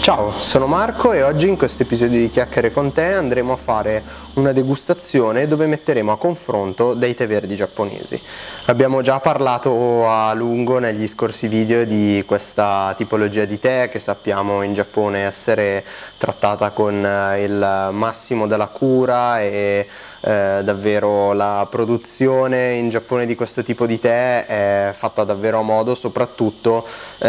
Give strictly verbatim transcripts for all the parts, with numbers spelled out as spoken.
Ciao, sono Marco e oggi in questo episodio di Chiacchiere con te andremo a fare una degustazione dove metteremo a confronto dei tè verdi giapponesi. Abbiamo già parlato a lungo negli scorsi video di questa tipologia di tè che sappiamo in Giappone essere trattata con il massimo della cura e eh, davvero la produzione in Giappone di questo tipo di tè è fatta davvero a modo, soprattutto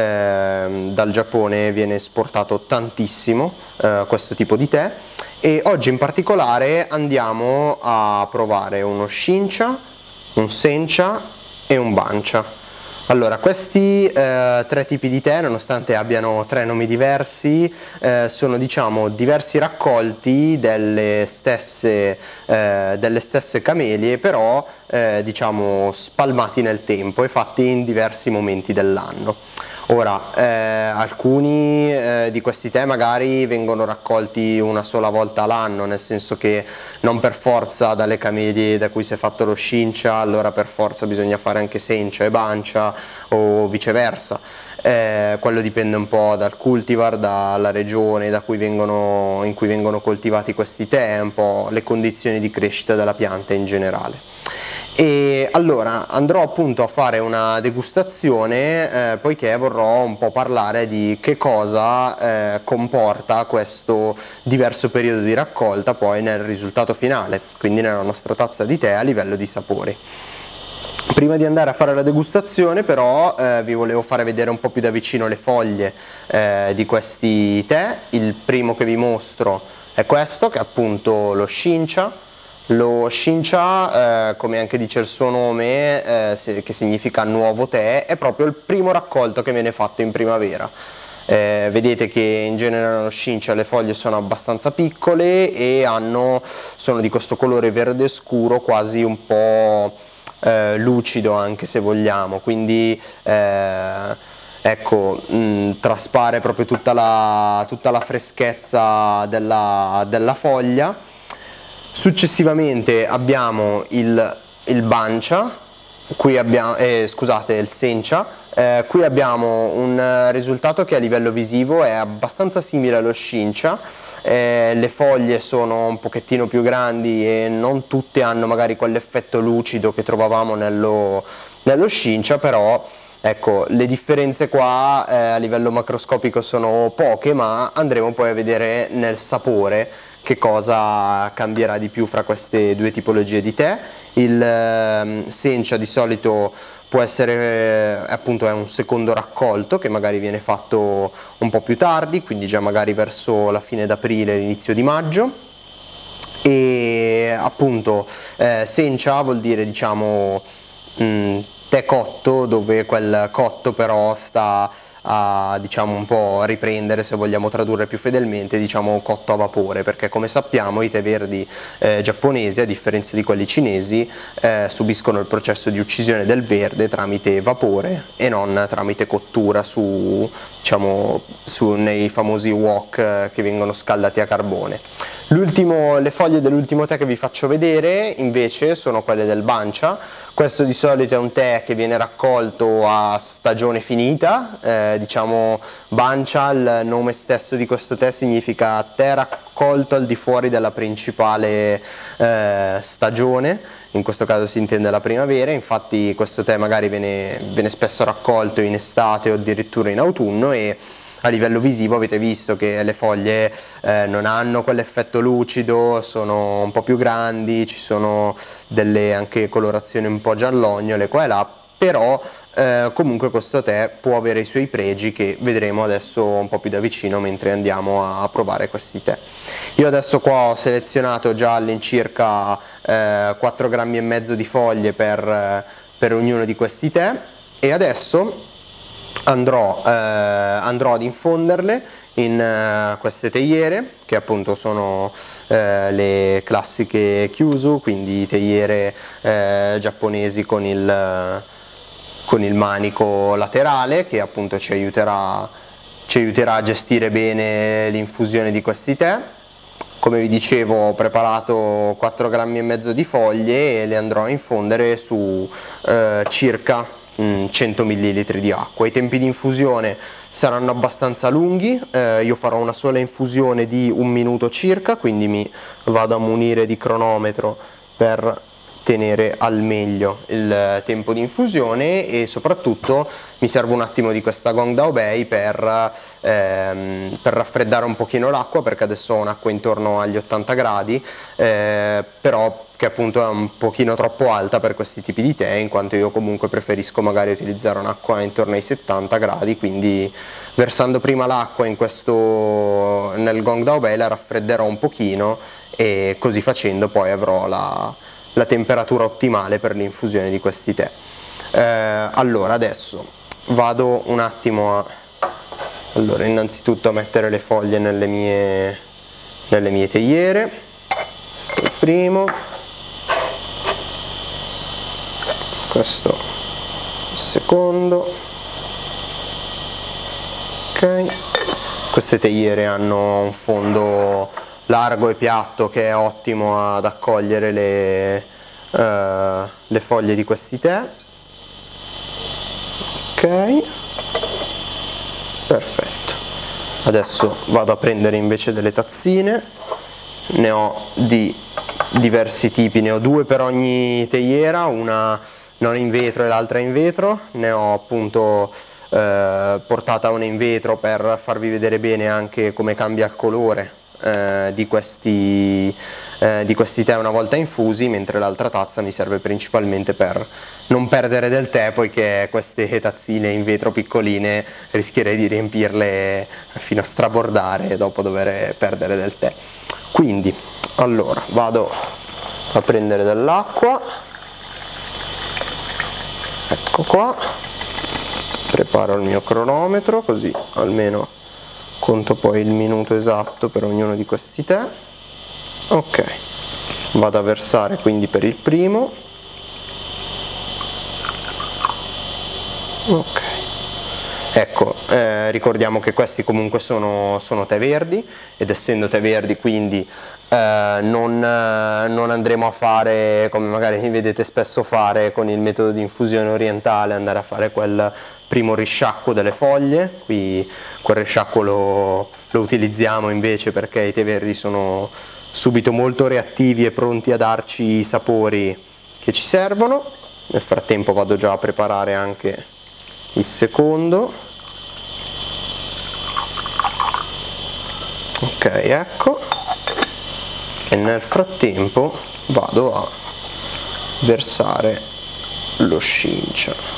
eh, dal Giappone viene esportato tantissimo eh, questo tipo di tè e oggi in particolare andiamo a provare uno Shincha, un Sencha e un Bancha. Allora, questi eh, tre tipi di tè, nonostante abbiano tre nomi diversi, eh, sono diciamo diversi raccolti delle stesse, eh, delle stesse camelie, però eh, diciamo spalmati nel tempo e fatti in diversi momenti dell'anno. Ora, eh, alcuni eh, di questi tè magari vengono raccolti una sola volta all'anno, nel senso che non per forza dalle camelie da cui si è fatto lo Shincha, allora per forza bisogna fare anche Sencha e Bancha o viceversa. Eh, quello dipende un po' dal cultivar, dalla regione da cui vengono, in cui vengono coltivati questi tè, un po' le condizioni di crescita della pianta in generale. E allora andrò appunto a fare una degustazione eh, poiché vorrò un po' parlare di che cosa eh, comporta questo diverso periodo di raccolta poi nel risultato finale, quindi nella nostra tazza di tè a livello di sapori. Prima di andare a fare la degustazione però eh, vi volevo fare vedere un po' più da vicino le foglie eh, di questi tè. Il primo che vi mostro è questo, che è appunto lo Shincha. Lo Shincha, eh, come anche dice il suo nome, eh, che significa nuovo tè, è proprio il primo raccolto che viene fatto in primavera. Eh, vedete che in genere nello Shincha le foglie sono abbastanza piccole e hanno, sono di questo colore verde scuro, quasi un po' eh, lucido anche se vogliamo, quindi eh, ecco, mh, traspare proprio tutta la, tutta la freschezza della, della foglia. Successivamente abbiamo il, il Bancha, qui abbiamo, eh, scusate, il Sencha, eh, qui abbiamo un risultato che a livello visivo è abbastanza simile allo Shincha, eh, le foglie sono un pochettino più grandi e non tutte hanno magari quell'effetto lucido che trovavamo nello, nello Shincha, però ecco, le differenze qua eh, a livello macroscopico sono poche, ma andremo poi a vedere nel sapore che cosa cambierà di più fra queste due tipologie di tè. Il eh, Sencha di solito può essere eh, appunto è un secondo raccolto che magari viene fatto un po' più tardi, quindi già magari verso la fine d'aprile, l'inizio di maggio. E appunto eh, Sencha vuol dire diciamo mh, tè cotto, dove quel cotto però sta a diciamo un po' riprendere, se vogliamo tradurre più fedelmente, diciamo cotto a vapore, perché come sappiamo i tè verdi eh, giapponesi, a differenza di quelli cinesi, eh, subiscono il processo di uccisione del verde tramite vapore e non tramite cottura su, diciamo, su, nei famosi wok eh, che vengono scaldati a carbone. L'ultimo, le foglie dell'ultimo tè che vi faccio vedere invece sono quelle del Bancha. Questo di solito è un tè che viene raccolto a stagione finita, eh, diciamo Bancha, il nome stesso di questo tè significa tè raccolto al di fuori della principale eh, stagione, in questo caso si intende la primavera, infatti questo tè magari viene, viene spesso raccolto in estate o addirittura in autunno e a livello visivo avete visto che le foglie eh, non hanno quell'effetto lucido, sono un po' più grandi, ci sono delle anche colorazioni un po' giallognole qua e là, però eh, comunque questo tè può avere i suoi pregi che vedremo adesso un po' più da vicino mentre andiamo a provare questi tè. Io adesso qua ho selezionato già all'incirca eh, quattro grammi e mezzo di foglie per, per ognuno di questi tè e adesso Andrò, eh, andrò ad infonderle in eh, queste teiere che appunto sono eh, le classiche Kyuzu, quindi teiere eh, giapponesi con il, con il manico laterale che appunto ci aiuterà, ci aiuterà a gestire bene l'infusione di questi tè. Come vi dicevo ho preparato quattro grammi e mezzo di foglie e le andrò a infondere su eh, circa mh, cento millilitri di acqua. I tempi di infusione saranno abbastanza lunghi, eh, io farò una sola infusione di un minuto circa, quindi mi vado a munire di cronometro per tenere al meglio il tempo di infusione, e soprattutto mi serve un attimo di questa Gong Dao Bei per, ehm, per raffreddare un pochino l'acqua, perché adesso ho un'acqua intorno agli ottanta gradi, eh, però che appunto è un pochino troppo alta per questi tipi di tè, in quanto io comunque preferisco magari utilizzare un'acqua intorno ai settanta gradi, quindi versando prima l'acqua in questo nel Gong Dao Bei la raffredderò un pochino, e così facendo poi avrò la la temperatura ottimale per l'infusione di questi tè. Eh, allora adesso vado un attimo a allora innanzitutto a mettere le foglie nelle mie nelle mie teiere. Questo è il primo, questo il secondo. Ok, queste teiere hanno un fondo largo e piatto che è ottimo ad accogliere le, uh, le foglie di questi tè. Ok, perfetto. Adesso vado a prendere invece delle tazzine, ne ho di diversi tipi, ne ho due per ogni teiera, una non in vetro e l'altra in vetro. Ne ho appunto eh, portata una in vetro per farvi vedere bene anche come cambia il colore Eh, di, questi, eh, di questi tè una volta infusi, mentre l'altra tazza mi serve principalmente per non perdere del tè, poiché queste tazzine in vetro piccoline rischierei di riempirle fino a strabordare e dopo dover perdere del tè. Quindi allora vado a prendere dell'acqua, ecco qua, preparo il mio cronometro così almeno conto poi il minuto esatto per ognuno di questi tè. Ok, vado a versare quindi per il primo. Ok, ecco, eh, ricordiamo che questi comunque sono, sono tè verdi, ed essendo tè verdi quindi eh, non, eh, non andremo a fare come magari mi vedete spesso fare con il metodo di infusione orientale, andare a fare quel primo risciacquo delle foglie. Qui quel risciacquo lo, lo utilizziamo invece perché i tè verdi sono subito molto reattivi e pronti a darci i sapori che ci servono. Nel frattempo vado già a preparare anche il secondo. Ok, ecco, e nel frattempo vado a versare lo scincia.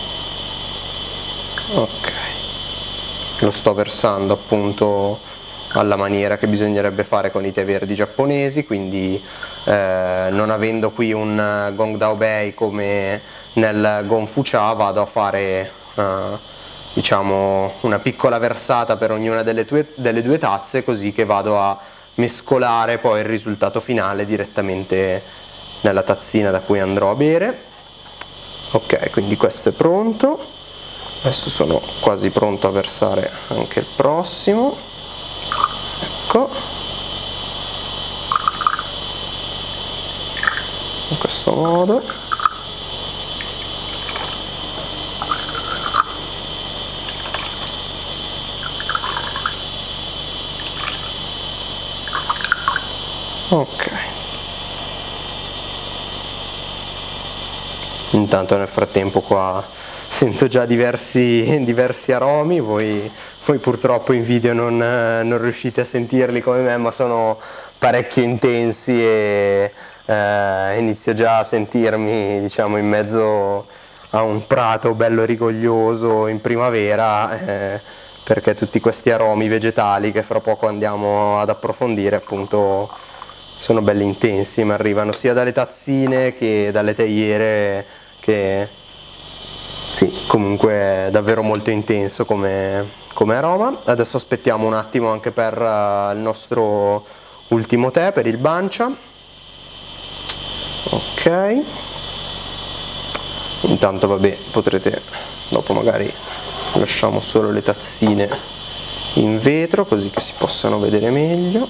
Ok, lo sto versando appunto alla maniera che bisognerebbe fare con i tè verdi giapponesi, quindi eh, non avendo qui un Gong Dao Bei come nel Gonfucha, vado a fare eh, diciamo una piccola versata per ognuna delle, tue, delle due tazze, così che vado a mescolare poi il risultato finale direttamente nella tazzina da cui andrò a bere. Ok, quindi questo è pronto. Adesso sono quasi pronto a versare anche il prossimo. Ecco, in questo modo. Ok, intanto nel frattempo qua sento già diversi, diversi aromi, voi, voi purtroppo in video non, non riuscite a sentirli come me, ma sono parecchio intensi e eh, inizio già a sentirmi, diciamo, in mezzo a un prato bello rigoglioso in primavera, eh, perché tutti questi aromi vegetali che fra poco andiamo ad approfondire appunto sono belli intensi, mi arrivano sia dalle tazzine che dalle teiere, che sì, comunque è davvero molto intenso come, come aroma. Adesso aspettiamo un attimo anche per uh, il nostro ultimo tè, per il Bancha. Ok, intanto vabbè, potrete dopo magari lasciamo solo le tazzine in vetro così che si possano vedere meglio.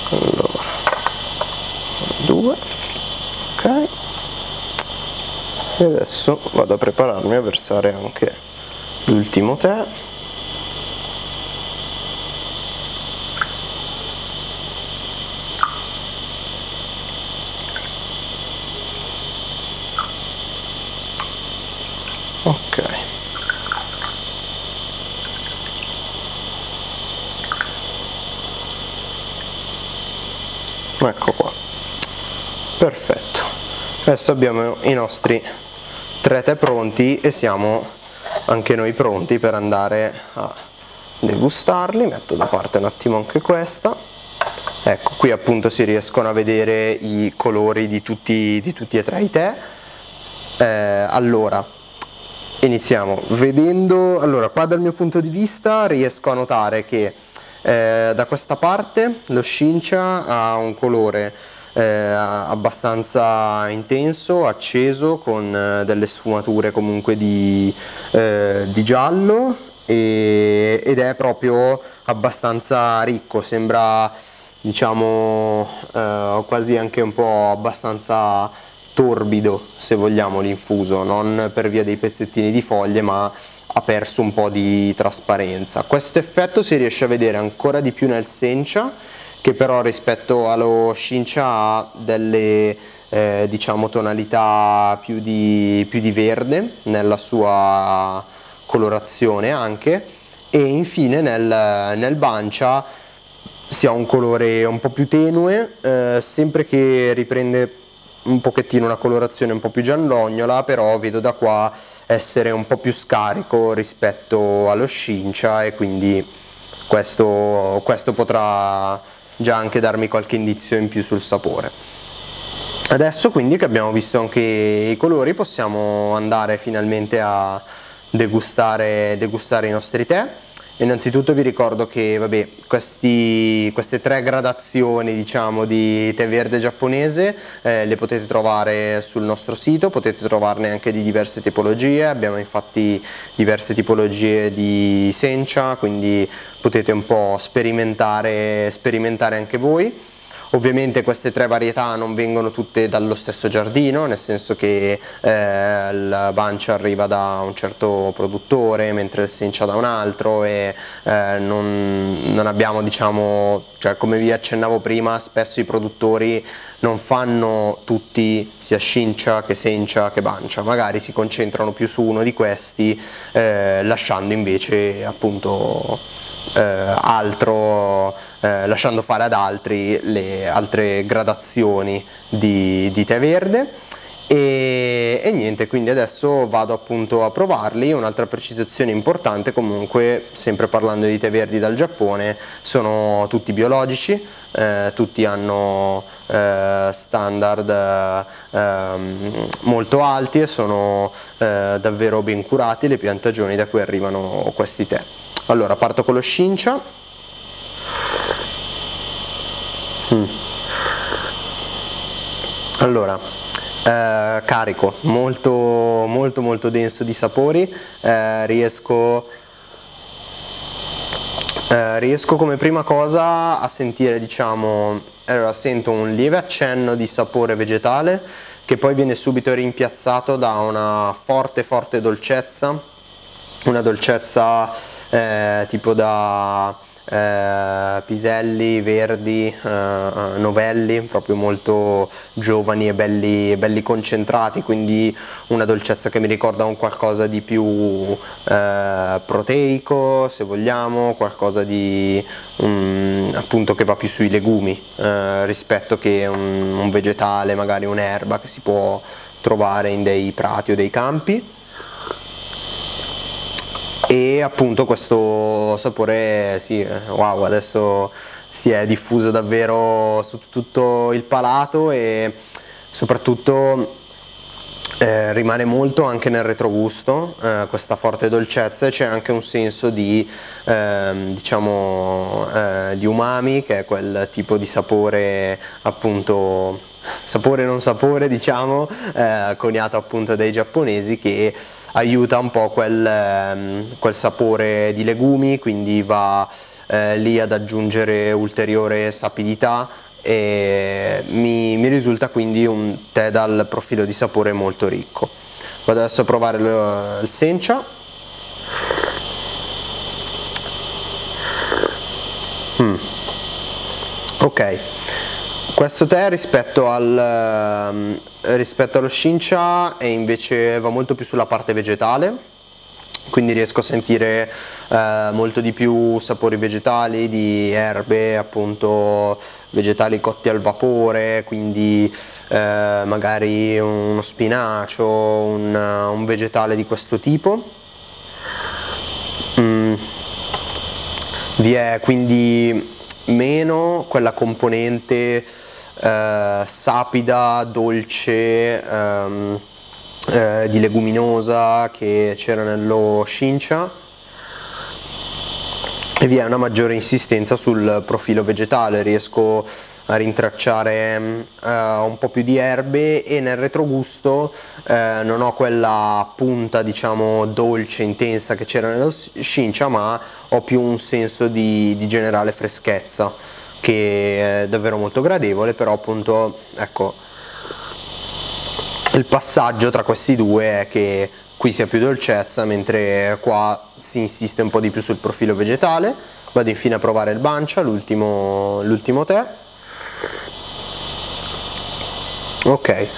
Allora, due, ok. E adesso vado a prepararmi a versare anche l'ultimo tè. Ok, ecco qua, perfetto. Adesso abbiamo i nostri tre tè pronti e siamo anche noi pronti per andare a degustarli. Metto da parte un attimo anche questa. Ecco, qui appunto si riescono a vedere i colori di tutti, di tutti e tre i tè. Eh, allora, iniziamo vedendo, allora qua dal mio punto di vista riesco a notare che eh, da questa parte lo Shincha ha un colore eh, abbastanza intenso, acceso, con eh, delle sfumature comunque di, eh, di giallo e, ed è proprio abbastanza ricco, sembra diciamo eh, quasi anche un po' abbastanza torbido, se vogliamo, l'infuso, non per via dei pezzettini di foglie, ma ha perso un po' di trasparenza. Questo effetto si riesce a vedere ancora di più nel Sencha, che però rispetto allo Shincha ha delle eh, diciamo tonalità più di, più di verde nella sua colorazione anche, e infine nel, nel Bancha si ha un colore un po' più tenue, eh, sempre che riprende un pochettino una colorazione un po' più giallognola, però vedo da qua essere un po' più scarico rispetto allo Shincha, e quindi questo, questo potrà già anche darmi qualche indizio in più sul sapore. Adesso quindi che abbiamo visto anche i colori, possiamo andare finalmente a degustare, degustare i nostri tè. Innanzitutto vi ricordo che vabbè, questi, queste tre gradazioni diciamo di tè verde giapponese eh, le potete trovare sul nostro sito, potete trovarne anche di diverse tipologie. Abbiamo infatti diverse tipologie di Sencha, quindi potete un po' sperimentare, sperimentare anche voi. Ovviamente queste tre varietà non vengono tutte dallo stesso giardino, nel senso che eh, il Bancha arriva da un certo produttore, mentre il Sencha da un altro, e eh, non, non abbiamo, diciamo, cioè come vi accennavo prima, spesso i produttori non fanno tutti sia Shincha che Sencha che Bancha, magari si concentrano più su uno di questi, eh, lasciando invece appunto Eh, altro, eh, lasciando fare ad altri le altre gradazioni di, di tè verde. E, e niente, quindi adesso vado appunto a provarli. Un'altra precisazione importante comunque, sempre parlando di tè verdi dal Giappone, sono tutti biologici, eh, tutti hanno eh, standard eh, molto alti e sono eh, davvero ben curati le piantagioni da cui arrivano questi tè. Allora, parto con lo Shincha. Mm. Allora, eh, carico, molto molto molto denso di sapori, eh, riesco, eh, riesco come prima cosa a sentire, diciamo, allora sento un lieve accenno di sapore vegetale che poi viene subito rimpiazzato da una forte forte dolcezza, una dolcezza eh, tipo da eh, piselli verdi, eh, novelli, proprio molto giovani e belli, belli concentrati, quindi una dolcezza che mi ricorda un qualcosa di più eh, proteico, se vogliamo, qualcosa di um, appunto che va più sui legumi eh, rispetto che un, un vegetale, magari un'erba che si può trovare in dei prati o dei campi. E appunto questo sapore, sì, wow, adesso si è diffuso davvero su tutto il palato, e soprattutto eh, rimane molto anche nel retrogusto eh, questa forte dolcezza, e c'è anche un senso di eh, diciamo eh, di umami, che è quel tipo di sapore, appunto sapore non sapore, diciamo, eh, coniato appunto dai giapponesi, che aiuta un po' quel, ehm, quel sapore di legumi, quindi va eh, lì ad aggiungere ulteriore sapidità, e mi, mi risulta quindi un tè dal profilo di sapore molto ricco. Vado adesso a provare il, il sencha. Mm. Ok, questo tè rispetto al rispetto allo shincha è invece va molto più sulla parte vegetale, quindi riesco a sentire eh, molto di più sapori vegetali, di erbe, appunto vegetali cotti al vapore, quindi eh, magari uno spinacio, un, un vegetale di questo tipo. Mm. Vi è quindi meno quella componente eh, sapida, dolce, ehm, eh, di leguminosa che c'era nello shincha, e vi è una maggiore insistenza sul profilo vegetale. Riesco a rintracciare eh, un po' più di erbe, e nel retrogusto eh, non ho quella punta, diciamo, dolce intensa che c'era nello shincha, ma ho più un senso di, di generale freschezza, che è davvero molto gradevole. Però appunto, ecco, il passaggio tra questi due è che qui sia più dolcezza, mentre qua si insiste un po' di più sul profilo vegetale. Vado infine a provare il Bancha, l'ultimo l'ultimo tè. Ok,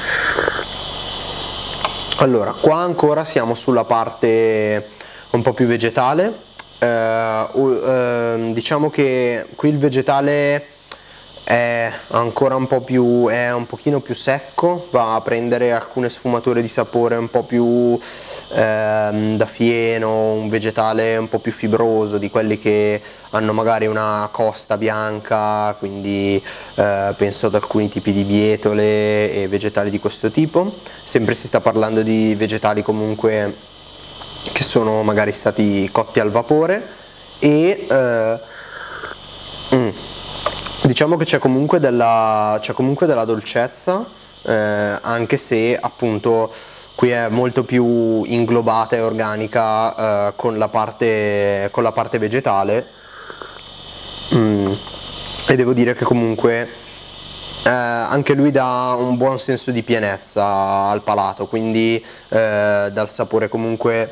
allora qua ancora siamo sulla parte un po' più vegetale. Eh, uh, diciamo che qui il vegetale è ancora un po' più, è un pochino più secco, va a prendere alcune sfumature di sapore un po' più ehm, da fieno, un vegetale un po' più fibroso, di quelli che hanno magari una costa bianca, quindi eh, penso ad alcuni tipi di bietole e vegetali di questo tipo. Sempre si sta parlando di vegetali comunque che sono magari stati cotti al vapore, e eh, mm, diciamo che c'è comunque della, c'è comunque della dolcezza, eh, anche se appunto qui è molto più inglobata e organica eh, con la parte, con la parte vegetale. Mm. E devo dire che comunque eh, anche lui dà un buon senso di pienezza al palato, quindi eh, dal sapore comunque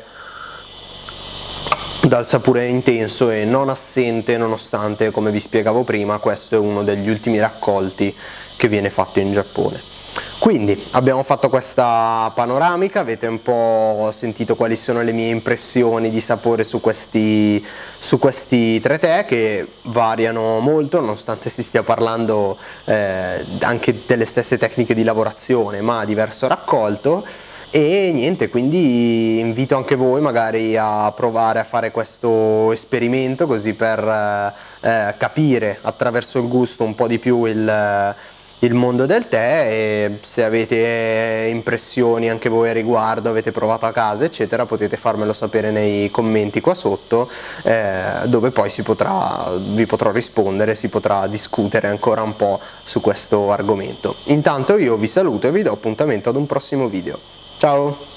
dal sapore intenso e non assente, nonostante, come vi spiegavo prima, questo è uno degli ultimi raccolti che viene fatto in Giappone. Quindi abbiamo fatto questa panoramica, avete un po' sentito quali sono le mie impressioni di sapore su questi, su questi tre tè, che variano molto nonostante si stia parlando eh, anche delle stesse tecniche di lavorazione, ma a diverso raccolto. E niente, quindi invito anche voi magari a provare a fare questo esperimento, così per eh, capire attraverso il gusto un po' di più il, il mondo del tè, e se avete impressioni anche voi a riguardo, avete provato a casa eccetera, potete farmelo sapere nei commenti qua sotto, eh, dove poi si potrà, vi potrò rispondere, si potrà discutere ancora un po' su questo argomento. Intanto io vi saluto e vi do appuntamento ad un prossimo video. Ciao!